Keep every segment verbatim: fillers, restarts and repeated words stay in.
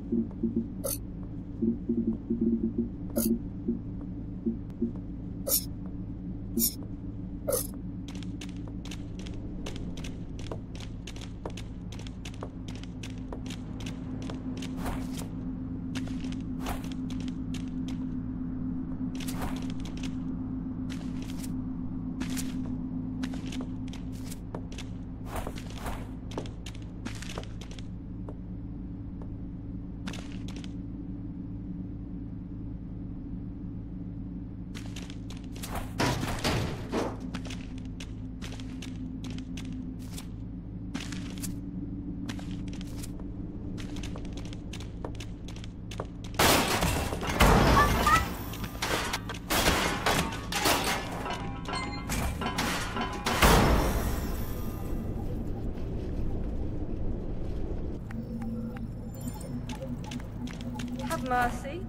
Have mercy.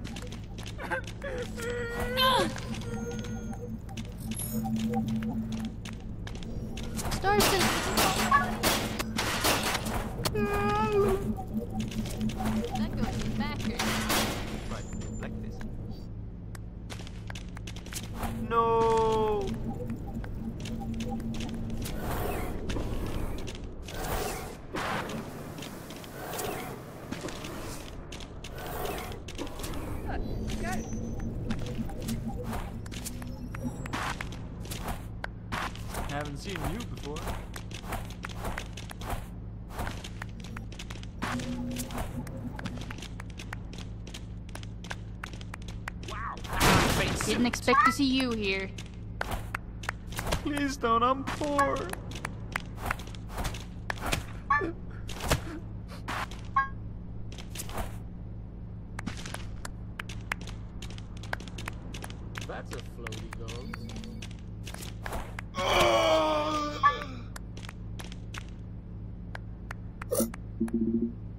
Starson! That goes in backwards. Right, like this. No! Haven't seen you before. Wow! Didn't expect to see you here. Please don't, I'm poor. That's a floaty ghost.